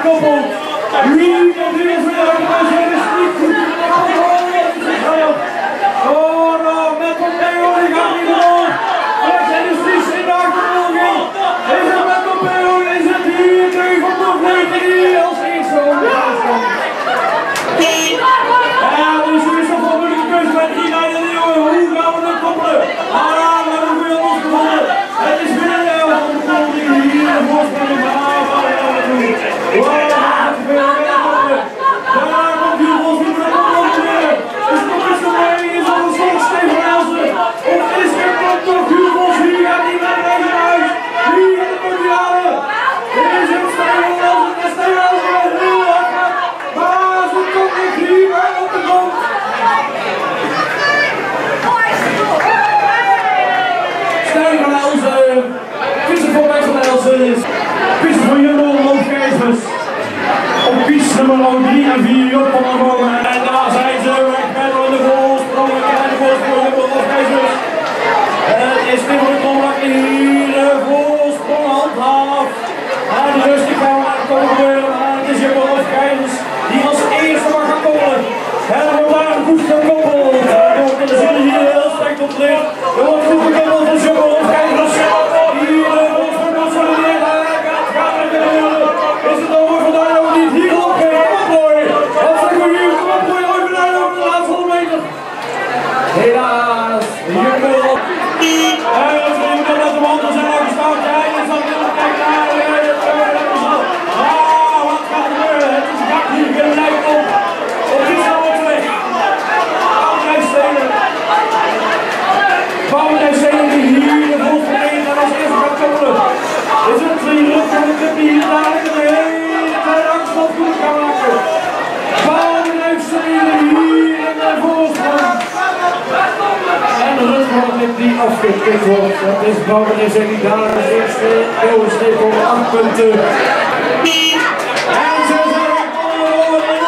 koppel. Wie komt hier eens weer uit de bus? Het is niet goed. Oh, nou, met Pompeo, die gaat niet door. En is Vries in de achtervolging. Is het met Pompeo, is het hier tegen Van der Vleuten die als eerste omgaan. Ja, dus er is nog wel een moeilijke keuze bij 3 rijden de jongen. Hoe gaan we het koppelen? Ah, we hebben het weer ons gevonden. Het is binnen de helft van de goal die hier de voorsprong in de haven. Daar komt hier volgens mij de koppel weer. Is het nog eens voorbij? Is het nog steeds Steven Elsen? Of is er toch Hugo? Wie gaat die naar deze huis? Wie in de mondiale? Is het Steven Elsen? En Steven Elsen met heel hard gaat. Maar ze komt niet hier bij op de grond. Steven Elsen. Kiezen voor mij van Elsen is. Kiezen voor Jumbo Loofgeesters. Op kies nummer 3 en 4 Job van der Bomen. En daar zijn ze weg met de voorsprong. En de voorsprong Jumbo Loofgeesters. Het is Tim van de Komlak hier de voorsprong handhaaf. En de rustig gaan we komen gebeuren. En het is Jumbo Loofgeesters die als eerste mag gaan koppelen. En er wordt daar goed gekoppeld. En dan zullen hier heel sterk op licht. Er wordt goed gekoppeld van Jumbo Loofgeesters. Hier de voorsprong van Solidair. Gaat er gebeuren. Is het over van daar ook niet? Hier op geen opgooi. Wat zeggen we hier? Kom op, gooi over daar over de laatste 100 meter. Helaas. Jumbo op. En dat is even dat de mannen zijn afgestaan. Ja, je zal willen kijken naar wat gaat er gebeuren? Het is gat hier gelijk op. Op die snel wordt weg. Bouwendijk Stenen die hier de voorsprong in en als eerste gaat koppelen. Is het hier van de club die hier dadelijk een hele kleine achterstand goed kan maken. Bouwendijk Stenen hier in de voorsprong. En de rustgrond die afgekikt wordt. Dat is Bouwendijk Stenen die daar als eerste eeuwensteek op 8 punten. En ze zijn weg onder de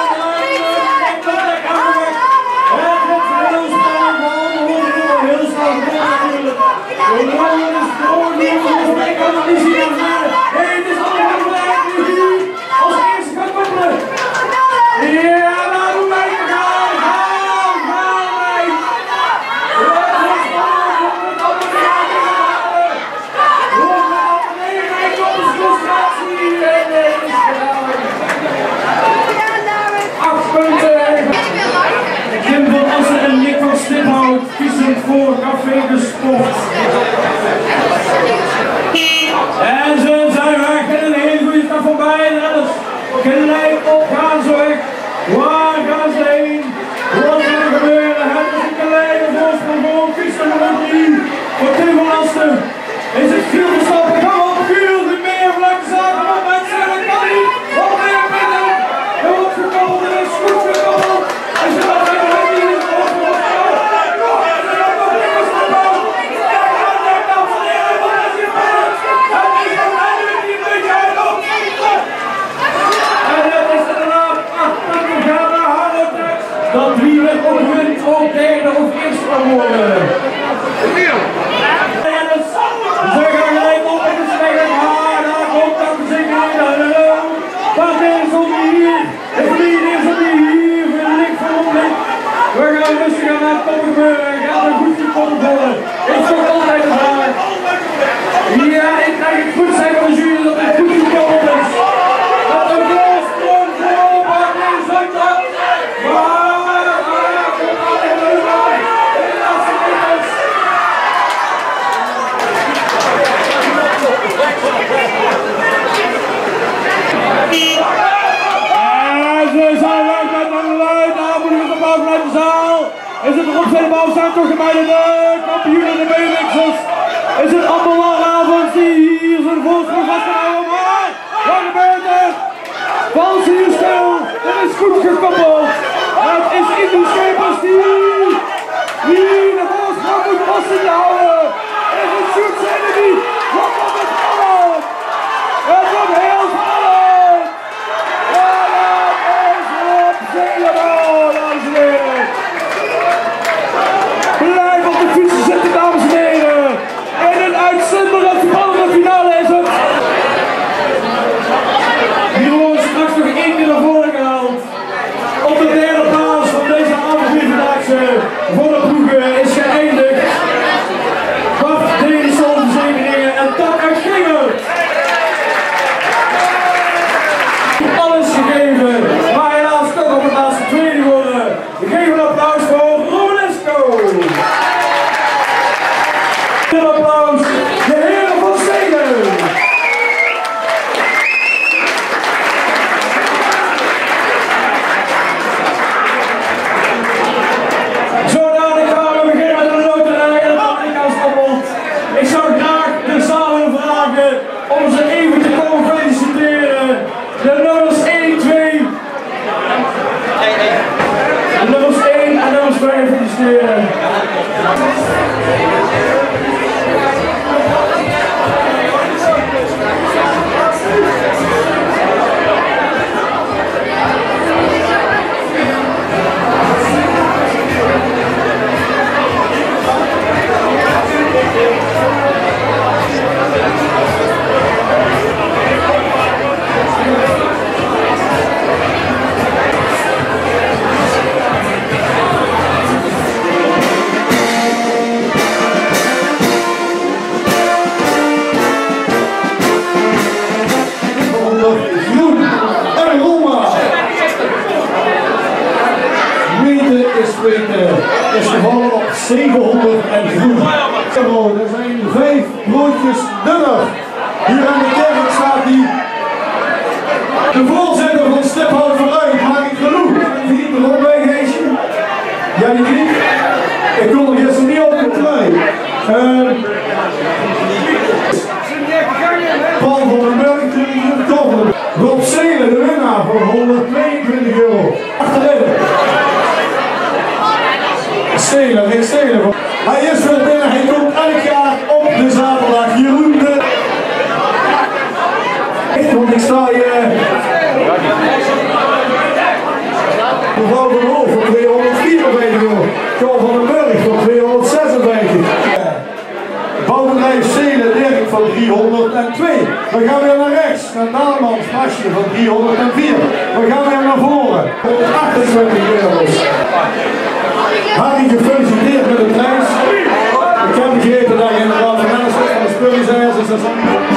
voor Café de Sport. En ze zijn weg en een hele goede stap voorbij. En alles gelijk op gaan ze weg. Waar gaan ze heen? Wat gaat er gebeuren? Het is een kleine voorsprong voor Christen nummer 3. Voor Tim van Asten. Is het veel Verstappen? Gaan we op veel meer vlak zaken op mensen. Dat kan niet. Wat meer binnen. Er wordt gekoppeld en is goed gekoppeld. En ze gaan er niet in het open. Dat wie werd opgewint ook derde of eerste kan worden. Ze gaan gelijk op en ze zeggen, daar komt dat de zekerheid. Wat is om hier? Het lied is om hier, veel licht van onlicht. We gaan rustig aan het top gebeuren. Gaat er goed gekoppeld worden? Is toch altijd de vraag. Ja, ik krijg het goed zijn van de jury dat het goed gekoppeld is. Dat de voorsprong voor Barney Zondag. En ze zijn weg met een luid aanmoedigend applaus vanuit de zaal. Is het erop zijn bal staan toch bij de kampioenen de BMX'ers. Is het allemaal Laravond die hier zijn voorsprong gaat houden. Maar wat gebeurt er? Vals hier stil. Het is goed gekoppeld. Het is Indy Schepers die de voorsprong moet vast houden. Is het Sjoerd Zeneby? Wat wordt het spannend? Het wordt heel spannend. En het is op Zelenbouw, dames en heren. Blijf op de fietsen zitten, dames en heren. En een uitzonderlijk spannende finale is het. Hier wordt straks is gevallen op 700 en groen. Er zijn 5 broodjes dunner. Hier aan de kerk staat die. De voorzitter van Stiphout vooruit, maak ik genoeg. Wie er ook bij, Geesje? Jij niet? Ik kon er gisteren niet op de trein. Paul van den Berg, Rob Seelen, de winnaar voor 122 euro. Achterin. Geen Stelen. Hij is weer binnen, hij komt elk jaar op de zaterdag. Jeroen de... Want ik sta hier... Mevrouw van Hoof voor 254 euro. Paul van den Berg voor 256. Bouwbedrijf Stelen, Dirk van 302. We gaan weer naar rechts, naar Daalmans Masje van 304. We gaan weer naar voren, 128 euro's. Harry, gefeliciteerd met de prijs. Ik heb begrepen dat je inderdaad de mensen van de spullen zijn. Dus dat is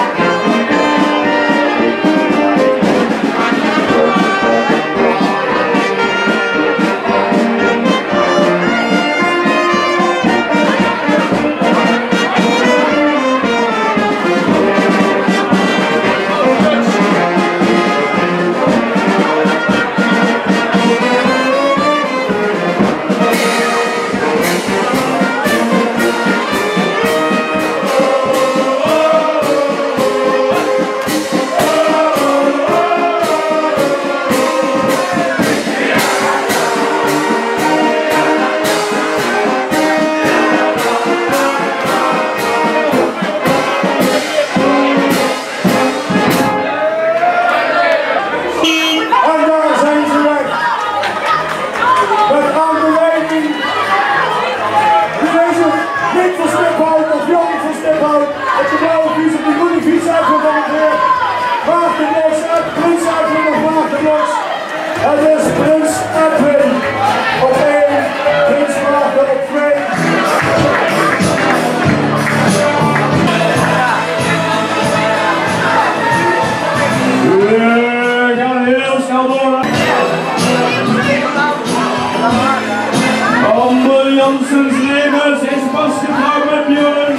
Janssens Levens is vastgetrouwd met Björn.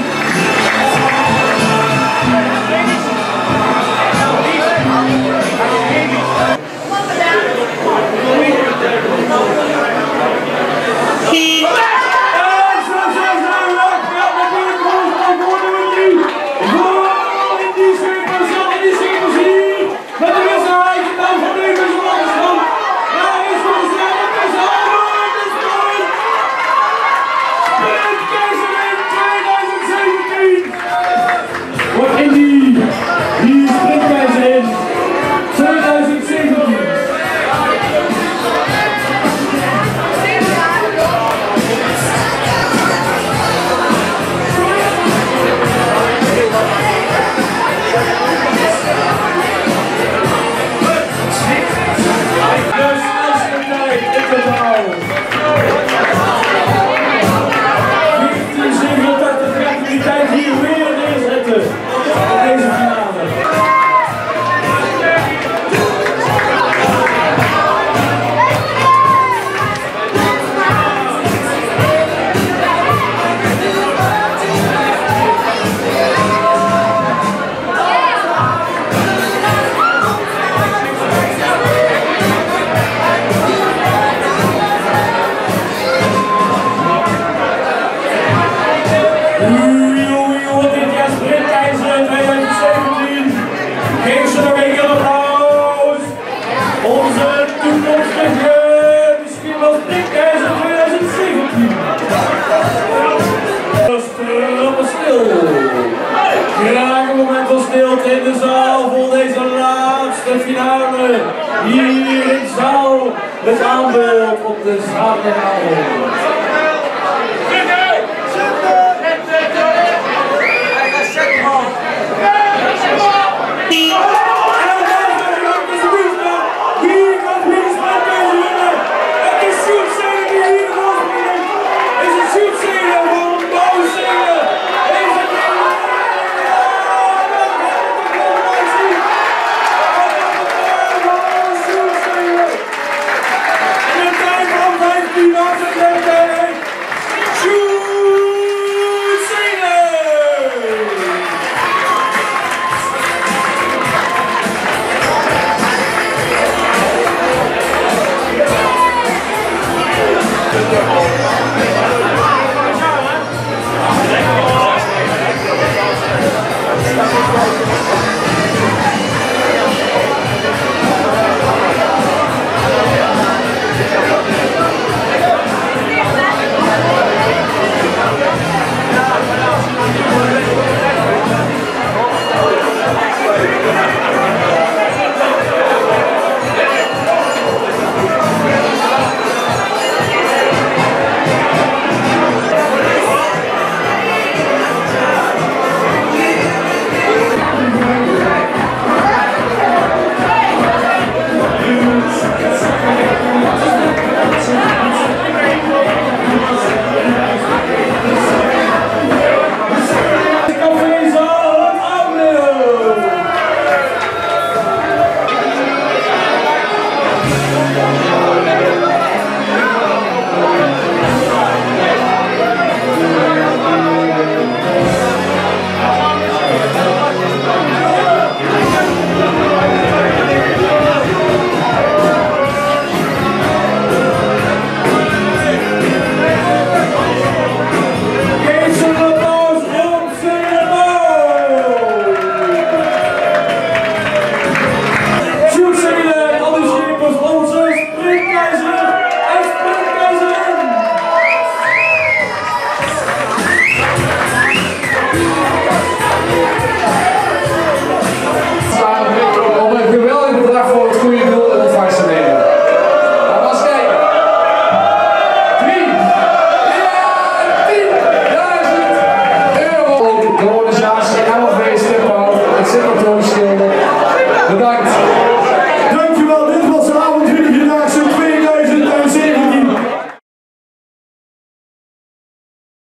de zaterdagavond.